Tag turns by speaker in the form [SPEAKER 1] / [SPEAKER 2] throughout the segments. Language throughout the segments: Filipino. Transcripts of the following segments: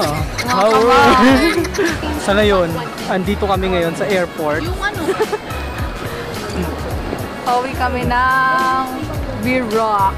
[SPEAKER 1] Power! Sa ngayon, andito kami ngayon sa airport.
[SPEAKER 2] Uwi kami ng V-Rock.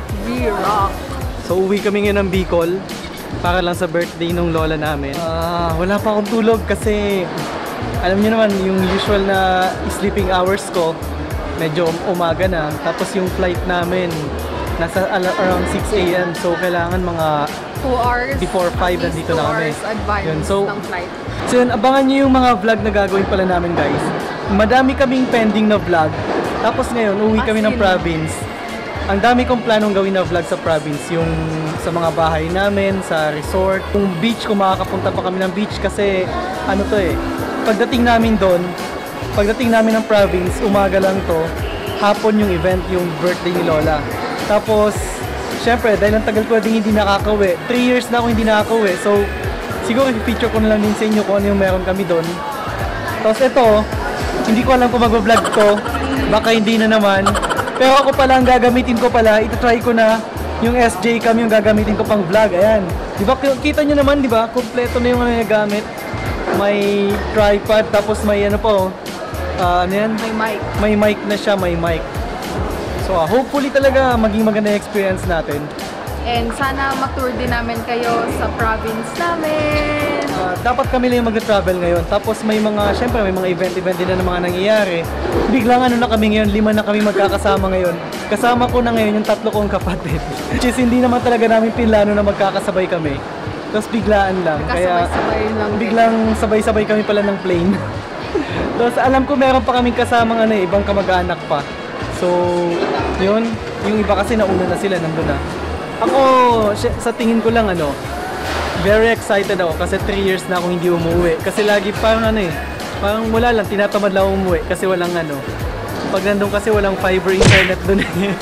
[SPEAKER 1] So uwi kami ngayon ng Bicol para lang sa birthday nung lola namin. Wala pa akong tulog kasi alam niyo naman yung usual na sleeping hours ko medyo umaga na. Tapos yung flight namin nasa around 6 AM. So kailangan mga
[SPEAKER 2] 2 hours
[SPEAKER 1] before 5 nandito na kami. Yun, so yun, abangan niyo yung mga vlog na gagawin pala namin, guys. Madami kaming pending na vlog. Tapos ngayon uwi kami ng province. Ang dami kong planong gawin na vlog sa province, yung sa mga bahay namin, sa resort, kung beach, kung makakapunta pa kami ng beach kasi ano to eh, pagdating namin doon, pagdating namin ng province, umaga lang to, hapon yung event, yung birthday ni Lola. Tapos, syempre, dahil ang tagal ko din hindi nakakauwi, 3 years na ako hindi nakakauwi, so siguro i-feature ko na lang din sa inyo kung ano yung meron kami doon. Tapos ito, hindi ko alam kung mag-vlog to, baka hindi na naman. Pero ako pala ang gagamitin ko pala, ito-try ko na yung SJ cam yung gagamitin ko pang vlog. Ayan. Di ba kita nyo naman, di ba? Kompleto na yung ano yung gamit. May tripod, tapos may ano po. Ano yan?
[SPEAKER 2] May mic.
[SPEAKER 1] May mic na siya, may mic. So hopefully talaga maging maganda yung experience natin.
[SPEAKER 2] And sana mag-tour din namin kayo sa province namin.
[SPEAKER 1] Dapat kami lang yung mag-travel ngayon. Tapos may mga, syempre may mga event din na mga nangyayari. Biglang ano na kami ngayon, 5 na kami magkakasama ngayon. Kasama ko na ngayon yung 3 kong kapatid. Which is hindi naman talaga namin pinlano na magkakasabay kami. Tapos biglaan lang. Kaya biglang sabay-sabay kami pala ng plane. Tapos alam ko meron pa kaming kasamang ano, ibang kamag-anak pa. So, yun. Yung iba kasi nauna na sila, nandun na. Ako, sa tingin ko lang ano, very excited ako kasi 3 years na ako hindi umuwi. Kasi lagi parang ano eh, parang wala lang, tinatamad lang umuwi kasi walang ano. Pag nandun kasi walang fiber internet dun eh.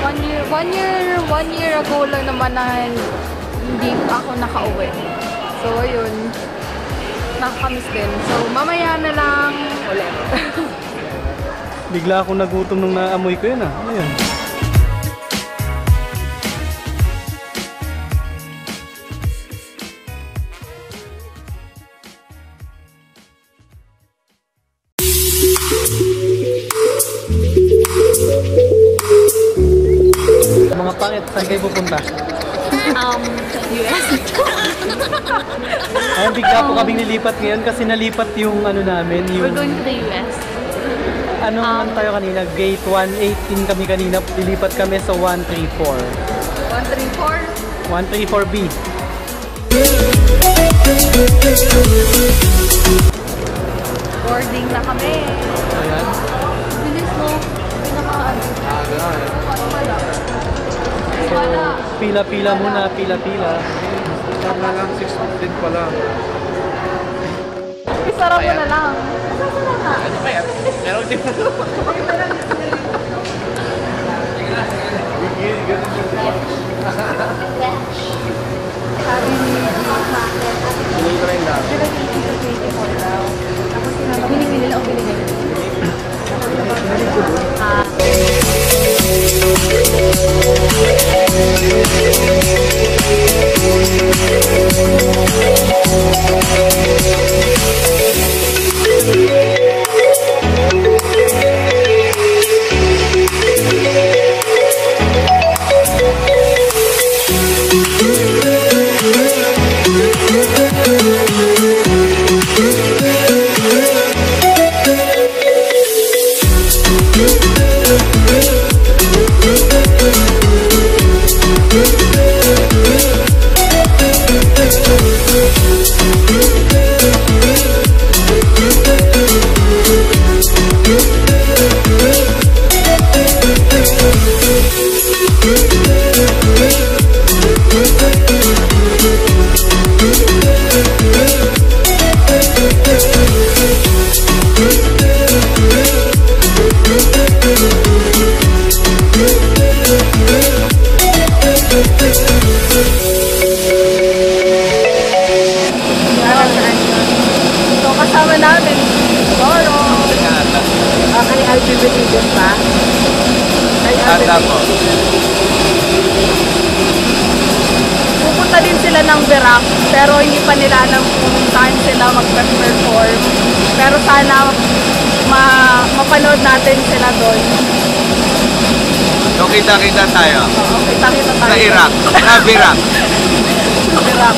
[SPEAKER 2] One year ago lang naman na hindi ako nakauwi. So, ayun, nakakamiss din. So, mamaya na lang ulit.
[SPEAKER 1] Bigla akong nagutom nung naamoy ko yun ah. Ano yun? Mga pangit, saan kayo pupunta?
[SPEAKER 2] US.
[SPEAKER 1] Ayun, bigla po kaming nilipat ngayon kasi nalipat yung ano namin, yung...
[SPEAKER 2] We're going to the US.
[SPEAKER 1] Anong tayo kanina? Gate 118 kami kanina, lilipat kami sa 134.
[SPEAKER 2] 134?
[SPEAKER 1] 134B.
[SPEAKER 2] Boarding na kami.
[SPEAKER 1] Ayan.
[SPEAKER 2] Bilis mo. Pinaka-ano.
[SPEAKER 1] So, pila-pila muna, pila-pila.
[SPEAKER 3] Sarap na lang, 6:15 pa lang.
[SPEAKER 2] Isara mo na lang.
[SPEAKER 3] Ano ba yan? Meron din.
[SPEAKER 2] Sabi ni
[SPEAKER 3] Try lang.
[SPEAKER 2] binibili lang o binibili. kasama namin. Toro. Kay Alvin Benitez pa? Kay Alvin Benitez. Pupunta pupunta din sila ng Verac, pero hindi pa nila alam kung saan sila mag-perform. Pero sana mapanood natin sila doon.
[SPEAKER 3] So, kita-kita tayo.
[SPEAKER 2] Oo, kita-kita tayo.
[SPEAKER 3] Sa Iraq. Sa Verac.
[SPEAKER 2] Verac.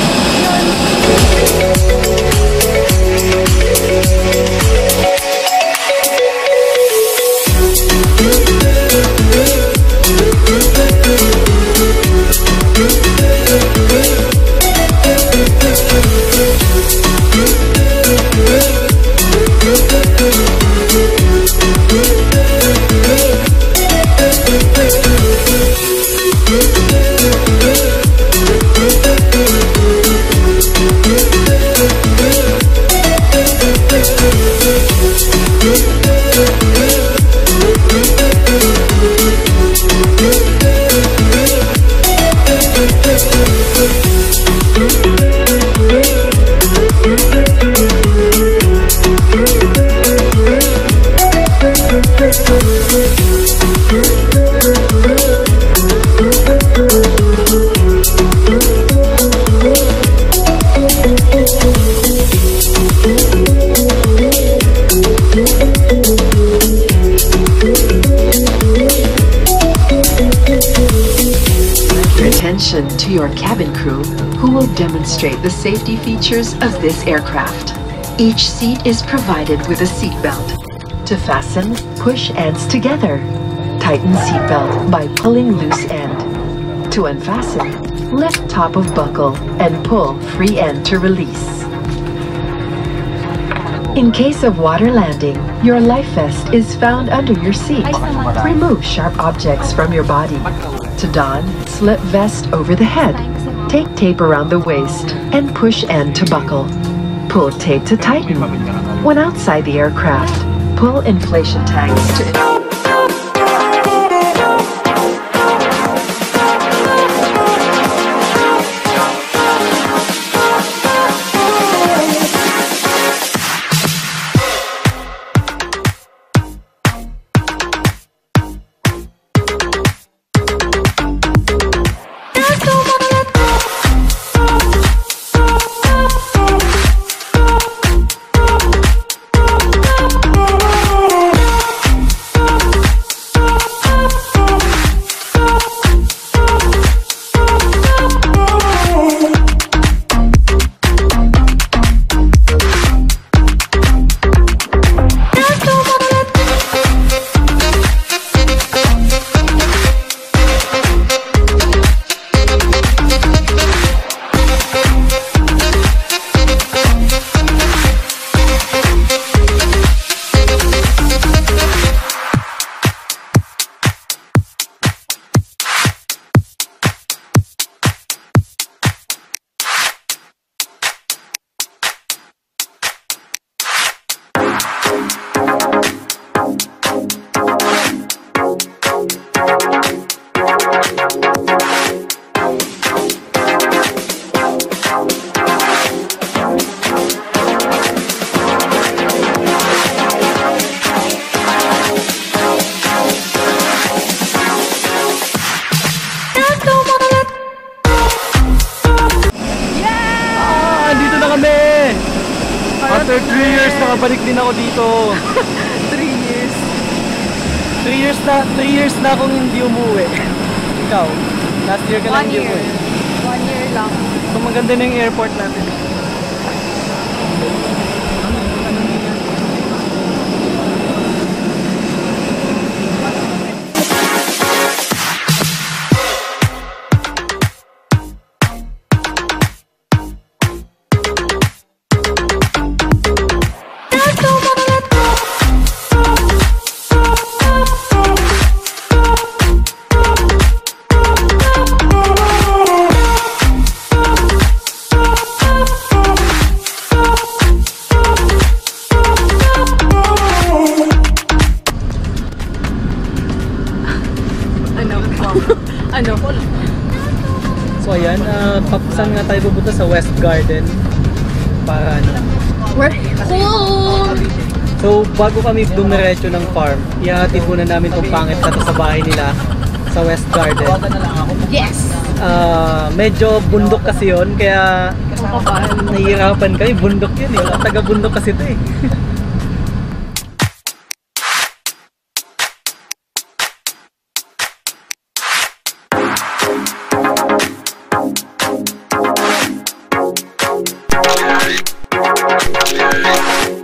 [SPEAKER 4] Attention to your cabin crew who will demonstrate the safety features of this aircraft. Each seat is provided with a seat belt. To fasten, push ends together. Tighten seat belt by pulling loose end. To unfasten, lift top of buckle and pull free end to release. In case of water landing, your life vest is found under your seat. Remove sharp objects from your body. To don, slip vest over the head. Take tape around the waist and push end to buckle. Pull tape to tighten. When outside the aircraft, pull inflation tags to...
[SPEAKER 1] After 3 years, nakabalik din ako dito.
[SPEAKER 2] 3 years.
[SPEAKER 1] 3 years na akong hindi umuwi. Ikaw, last year ka lang hindi umuwi.
[SPEAKER 2] 1 year lang.
[SPEAKER 1] So maganda na yung airport natin.
[SPEAKER 2] Ano?
[SPEAKER 1] So ayan, saan nga tayo pupunta sa West Garden para ano?
[SPEAKER 2] We're cool!
[SPEAKER 1] So bago kami dumiretso ng farm, ihahatid muna namin itong pangit na to sa bahay nila sa West Garden.
[SPEAKER 2] Yes!
[SPEAKER 1] Medyo bundok kasi yun, kaya nahihirapan kami. Bundok yun eh. Taga-bundok kasi ito eh.